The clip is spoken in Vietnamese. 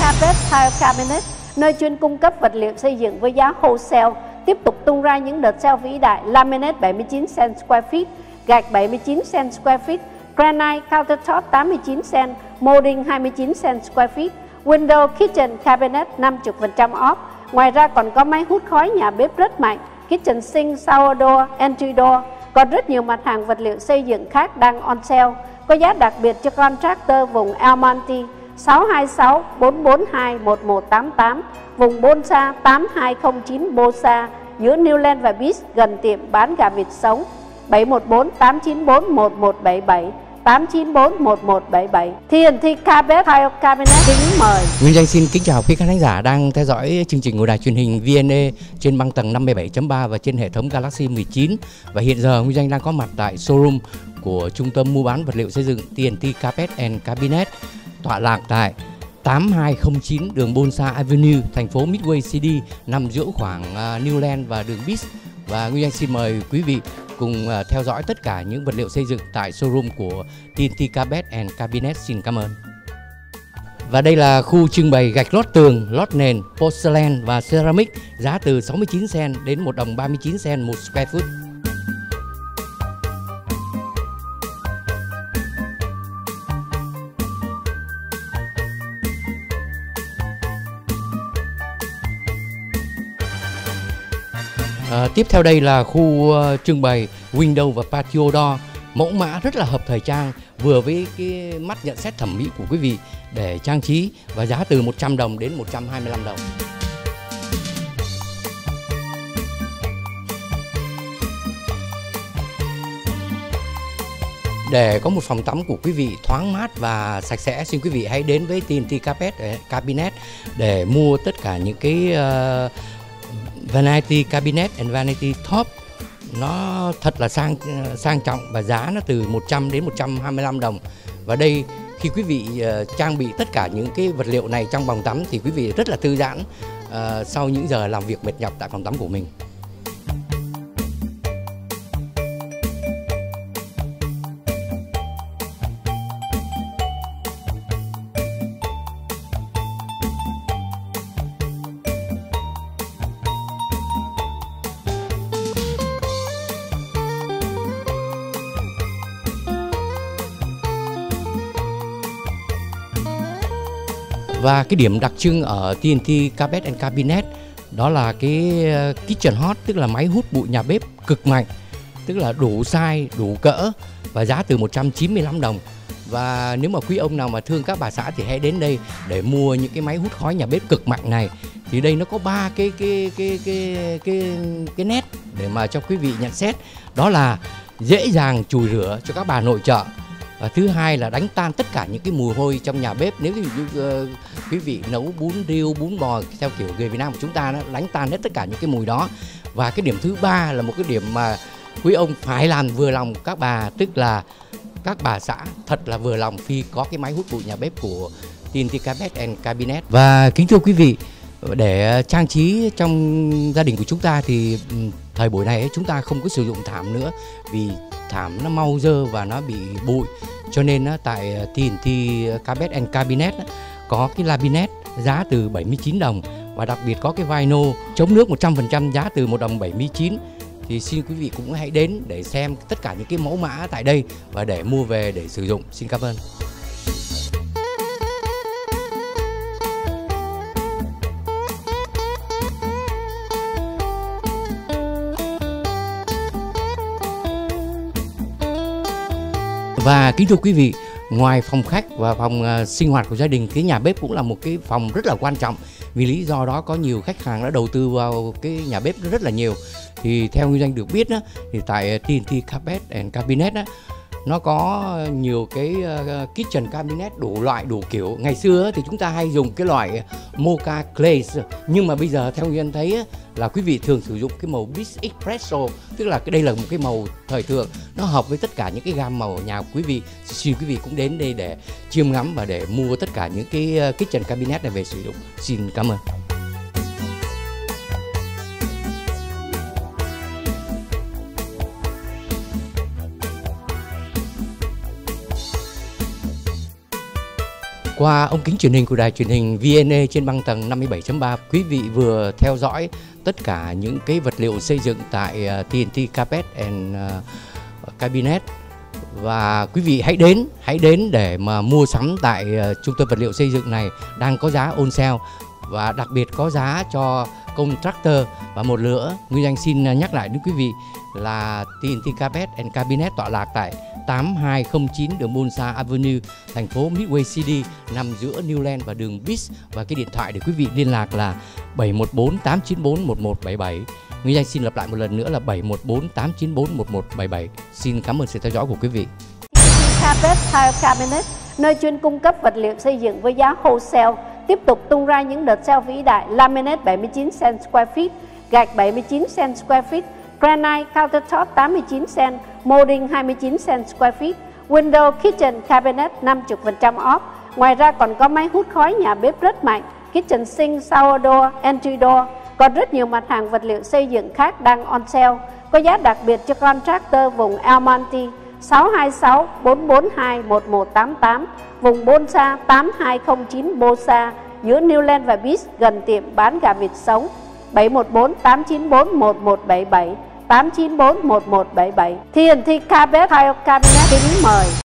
Carpet Tile Cabinet, nơi chuyên cung cấp vật liệu xây dựng với giá wholesale, tiếp tục tung ra những đợt sale vĩ đại. Laminate 79 cent square feet, gạch 79 cent square feet, granite countertop 89 cent, molding 29 cent square feet, window kitchen cabinet 50% off. Ngoài ra còn có máy hút khói nhà bếp rất mạnh, kitchen sink, shower door, entry door. Còn rất nhiều mặt hàng vật liệu xây dựng khác đang on sale, có giá đặc biệt cho contractor vùng El Monte 626 442 1188, vùng Bonsa 8209 Bosa, giữa Newland và Beach, gần tiệm bán gà vịt sống 714 894 1177 894 1177. TNT Carpet Tile Cabinet kính mời. Nguyên Danh xin kính chào quý khán giả đang theo dõi chương trình của đài truyền hình VNA trên băng tầng 57.3 và trên hệ thống Galaxy 19. Và hiện giờ Nguyên Danh đang có mặt tại showroom của trung tâm mua bán vật liệu xây dựng TNT Carpet and Cabinet, tọa lạc tại 8209 đường Bonsa Avenue, thành phố Midway City, nằm giữa khoảng Newland và đường Beach. Và Nguyên Danh xin mời quý vị cùng theo dõi tất cả những vật liệu xây dựng tại showroom của TNT Carpet and Cabinet. Xin cảm ơn. Và đây là khu trưng bày gạch lót tường, lót nền, porcelain và ceramic, giá từ 69 cent đến 1 đồng 39 cent một square foot. Tiếp theo đây là khu trưng bày window và patio door, mẫu mã rất là hợp thời trang, vừa với cái mắt nhận xét thẩm mỹ của quý vị để trang trí, và giá từ 100 đồng đến 125 đồng. Để có một phòng tắm của quý vị thoáng mát và sạch sẽ, xin quý vị hãy đến với TNT Carpet Cabinet để mua tất cả những cái vanity cabinet and vanity top. Nó thật là sang trọng và giá nó từ 100 đến 125 đồng. Và đây, khi quý vị trang bị tất cả những cái vật liệu này trong phòng tắm thì quý vị rất là thư giãn sau những giờ làm việc mệt nhọc tại phòng tắm của mình. Và cái điểm đặc trưng ở TNT Carpet and Cabinet đó là cái Kitchen Hot, tức là máy hút bụi nhà bếp cực mạnh, tức là đủ size, đủ cỡ, và giá từ 195 đồng. Và nếu mà quý ông nào mà thương các bà xã thì hãy đến đây để mua những cái máy hút khói nhà bếp cực mạnh này. Thì đây nó có 3 cái nét để mà cho quý vị nhận xét. Đó là dễ dàng chùi rửa cho các bà nội trợ. Và thứ hai là đánh tan tất cả những cái mùi hôi trong nhà bếp. Nếu như quý vị nấu bún riêu, bún bò theo kiểu người Việt Nam của chúng ta, nó đánh tan hết tất cả những cái mùi đó. Và cái điểm thứ ba là một cái điểm mà quý ông phải làm vừa lòng các bà, tức là các bà xã thật là vừa lòng khi có cái máy hút bụi nhà bếp của TNT Carpet and Cabinet. Và kính thưa quý vị, để trang trí trong gia đình của chúng ta thì thời buổi này chúng ta không có sử dụng thảm nữa, vì thảm nó mau dơ và nó bị bụi. Cho nên tại TNT Carpet and Cabinet có cái laminate giá từ 79 đồng, và đặc biệt có cái vinyl chống nước 100% giá từ 1 đồng 79. Thì xin quý vị cũng hãy đến để xem tất cả những cái mẫu mã tại đây và để mua về để sử dụng. Xin cảm ơn. Và kính thưa quý vị, ngoài phòng khách và phòng sinh hoạt của gia đình, cái nhà bếp cũng là một cái phòng rất là quan trọng. Vì lý do đó có nhiều khách hàng đã đầu tư vào cái nhà bếp rất là nhiều. Thì theo Nguyên Danh được biết đó, thì tại TNT Carpet and Cabinet đó, nó có nhiều cái kitchen cabinet đủ loại đủ kiểu. Ngày xưa thì chúng ta hay dùng cái loại mocha glaze, nhưng mà bây giờ theo Nguyên thấy là quý vị thường sử dụng cái màu Beach Espresso, tức là đây là một cái màu thời thượng, nó hợp với tất cả những cái gam màu ở nhà của quý vị. Xin quý vị cũng đến đây để chiêm ngắm và để mua tất cả những cái kitchen cabinet này về sử dụng. Xin cảm ơn. Qua ống kính truyền hình của đài truyền hình VNA trên băng tầng 57.3, quý vị vừa theo dõi tất cả những cái vật liệu xây dựng tại TNT Carpet and Cabinet. Và quý vị hãy đến để mà mua sắm tại trung tâm vật liệu xây dựng này, đang có giá on sale và đặc biệt có giá cho contractor. Và một nữa, Nguyên Anh xin nhắc lại đến quý vị là TNT Carpet and Cabinet tọa lạc tại 8209 đường Bonsa Avenue, thành phố Midway City, nằm giữa Newland và đường Beach. Và cái điện thoại để quý vị liên lạc là 714 894 1177. Nguyên Anh xin lặp lại một lần nữa là 714 894 1177. Xin cảm ơn sự theo dõi của quý vị. Carpet Tile Cabinet, nơi chuyên cung cấp vật liệu xây dựng với giá wholesale, tiếp tục tung ra những đợt sale vĩ đại. Laminate 79 cent square feet, gạch 79 cent square feet, granite countertop 89 cent, molding 29 cent square feet, window kitchen cabinet 50% off. Ngoài ra còn có máy hút khói nhà bếp rất mạnh, kitchen sink, shower door, entry door. Còn rất nhiều mặt hàng vật liệu xây dựng khác đang on sale, có giá đặc biệt cho contractor vùng El Monte 626 442 1188, vùng Bonsa 8209 Bonsa, giữa Newland và Beach, gần tiệm bán gà vịt sống. 714 894 1177, 894 1177. TNT Carpet Tile Cabinet kính mời.